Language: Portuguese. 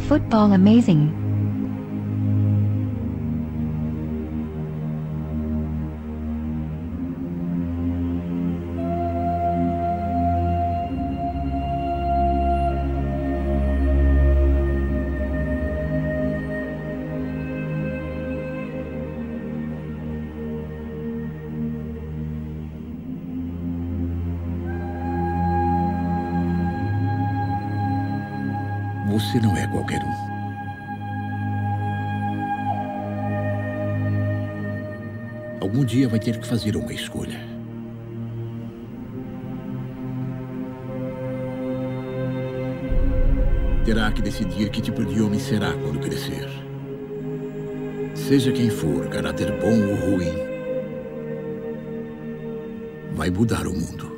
Football amazing. Você não é qualquer um. Algum dia vai ter que fazer uma escolha. Terá que decidir que tipo de homem será quando crescer. Seja quem for, caráter bom ou ruim, vai mudar o mundo.